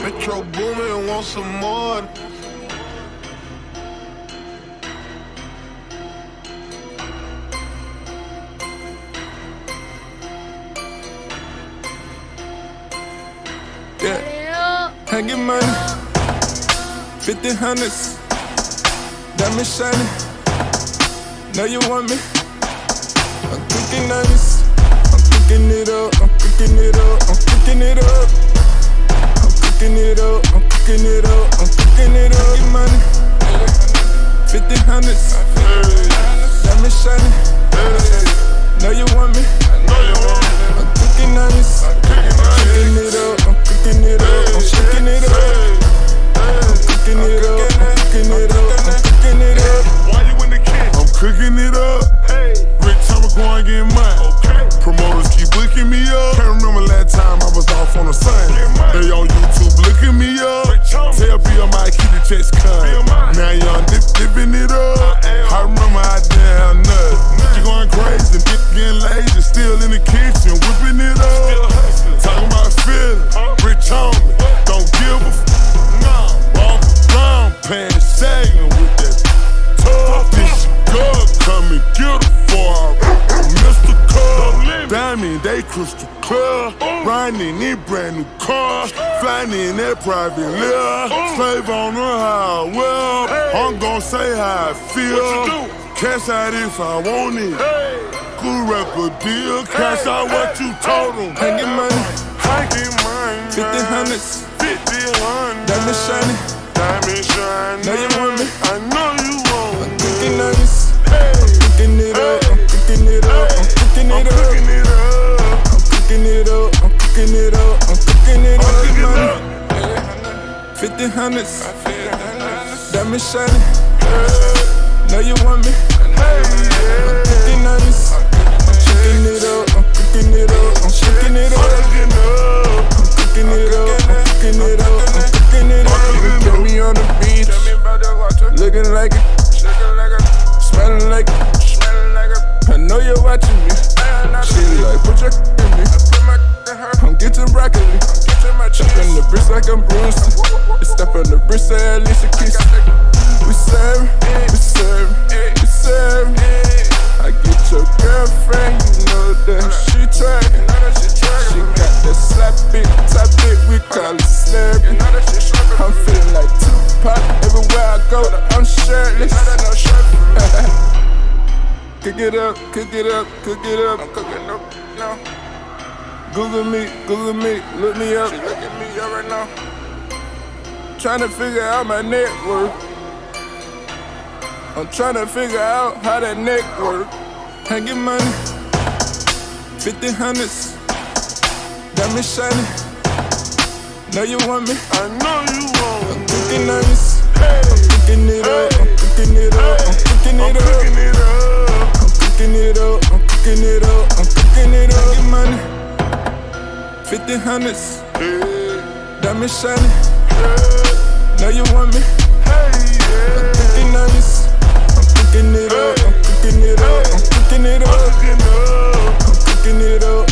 Metro Boomin, want some more. Yeah, I get money, 50 hundreds, diamond shining. Know you want me? I'm cooking nice. I'm cooking it up. I'm cooking it up. I'm cooking it up. I'm cooking it up. I'm cooking it up. I'm cooking it up. Get money, 50 hundreds, diamond shining. Know you want me? I'm cooking nice. I'm cooking it up. I'm cooking it up. I'm cooking it up. I'm cooking it up. I'm cooking it up. I'm cooking it up. Why you in the kitchen? I'm cooking it up. Rich time go and get mine. Promoters keep booking me up. Can't remember last time I was off on a Sunday. They on YouTube looking me up. Tell BMI keep the checks coming. Now young dipping it up. I remember I damn nuts. You going crazy, getting lazy, still in the kitchen whipping it up. Talking about feeling, rich on me, don't give a walk around pants sagging with that tough. This girl come and get her for Mr. Cub. Diamond, they crystal clear. Riding in brand new cars, flying in that private layer. Slave on the highway. I'm gon' say how I feel. Cash out if I want it. Good record deal. Cash out what you told them. I get money, I get mine. 50 hundreds, 50 hundred. diamond shining. Diamond shine. Know you want me? I know you want me. Cooking nice. I'm cooking it up. I'm cooking it up. I'm cooking it up. I'm cooking it up. I'm cooking it up. I'm cooking it up. Get money, 50 hundreds, diamond shining. Know you want me? I'm cooking nice. I'm cooking it up. I'm cooking it up. I'm cooking it up. I'm cooking it up. I'm cooking it up. I'm cooking it up. Get me on the beach, looking like it, smelling like it. I know you're watching me. She like, put your in me. I'm getting broccoli. Chopping the bricks like I'm Bruce. Step on the bricks, say at least a kiss. We serve, we serve, we serve. I get your girlfriend, you know that she trapping. She got that slap it, tap it, we call it slapping. I'm feeling like Tupac, everywhere I go, I'm shirtless. Cook it up, cook it up, cook it up. I'm cooking up now. Google me, look me up. She looking me up right now. Tryna figure out my network. I'm tryna figure out how that neck work. I get money, 50 hundreds, diamond shining. Know you want me? I know you want me. I'm cooking nice. I'm cooking it up. I'm cooking it up. I'm cooking it up. I'm cooking it up. I'm cooking it up. I'm cooking it up. I get money, 50 hundreds, diamond shining. Know you want me? I'm cooking nice. I'm cooking it up. I'm cooking it up. I'm cooking it up. I'm cooking it up.